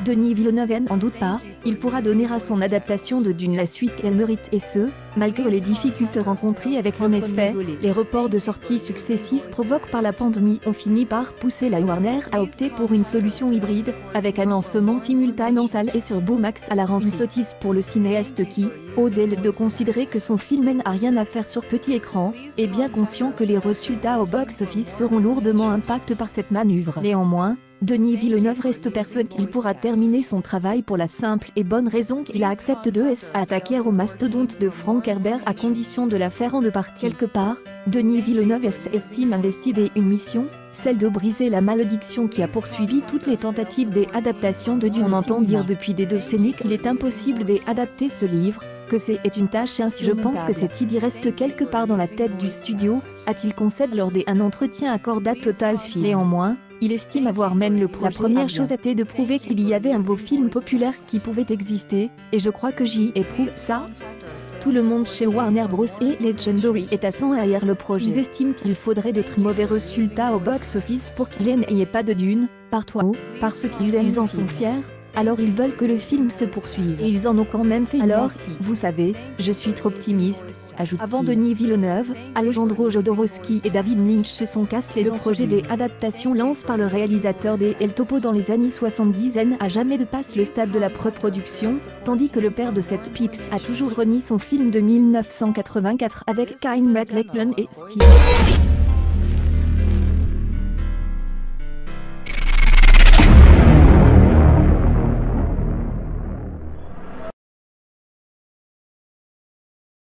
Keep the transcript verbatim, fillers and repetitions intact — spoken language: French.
Denis Villeneuve n'en doute pas, il pourra donner à son adaptation de Dune la suite qu'elle mérite et ce, malgré les difficultés rencontrées avec le méfait. Les reports de sorties successifs provoqués par la pandémie ont fini par pousser la Warner à opter pour une solution hybride, avec un lancement simultané en salle et sur Bomax à la rentrée. Une sottise pour le cinéaste qui, au-delà de considérer que son film n'a rien à faire sur petit écran, est bien conscient que les résultats au box-office seront lourdement impactés par cette manœuvre. Néanmoins, Denis Villeneuve reste persuadé qu'il pourra terminer son travail pour la simple et bonne raison qu'il a accepté de s'attaquer au mastodonte de Frank Herbert à condition de la faire en deux parties. Quelque part, Denis Villeneuve estime investir une mission, celle de briser la malédiction qui a poursuivi toutes les tentatives d'adaptation de Dune. On entend dire depuis des décennies qu'il est impossible d'adapter ce livre, que c'est une tâche ainsi. Je pense que cette idée reste quelque part dans la tête du studio, a-t-il concède lors d'un entretien accordé à Total Film. Néanmoins, il estime avoir mené le projet. La première chose était de prouver qu'il y avait un beau film populaire qui pouvait exister, et je crois que j'y éprouve ça. Tout le monde chez Warner Bros et Legendary est à cent derrière le projet. Ils estiment qu'il faudrait de très mauvais résultats au box-office pour qu'il n'y ait pas de Dune, par toi ou, parce qu'ils ils en sont fiers. Alors ils veulent que le film se poursuive. Et ils en ont quand même fait. Alors, vous savez, je suis trop optimiste, ajoute. Avant Denis Villeneuve, Alejandro Jodorowsky et David Lynch se sont cassés le projet des adaptations lancé par le réalisateur des El Topo dans les années soixante-dix n'a jamais dépassé le stade de la pré-production, tandis que le père de cette Pix a toujours renié son film de mille neuf cent quatre-vingt-quatre avec Kyle MacLachlan et Steve